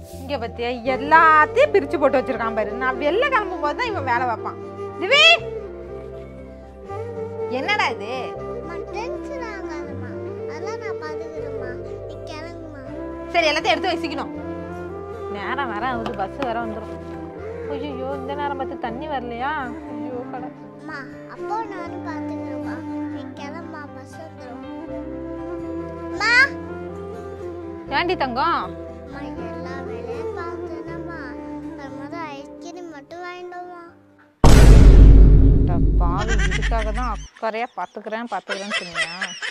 இங்க பத்தியா எல்லாத்தையும் பிரிச்சு போட்டு வச்சிருக்கான் பாரு. நான் வெளில கிளம்பும் போது தான் இவன் வேலை வைப்பான். திவி என்னடா இது? சரி எல்லாத்தையும் எடுத்து வச்சுக்கணும். நேரம் வேற ஆகுது, பஸ் வேற வந்துடும். ஐயோ இந்த நேரம் பார்த்து தண்ணி வரலையா? ஐயோ கடை. அப்போ நானும் பாத்துக்கிறேம்மா. நீ கிளம்பா, பஸ் வந்துடும். ஏண்டி தங்கம்? எல்லா வேலையும் பார்த்துனம்மா. நம்ம ஐஸ்கிரீம் மட்டும் வாங்கிடுவோமா? பாவி இதுக்காக தான் அக்கறையா பாத்துக்கிறேன்னு சொன்னியா?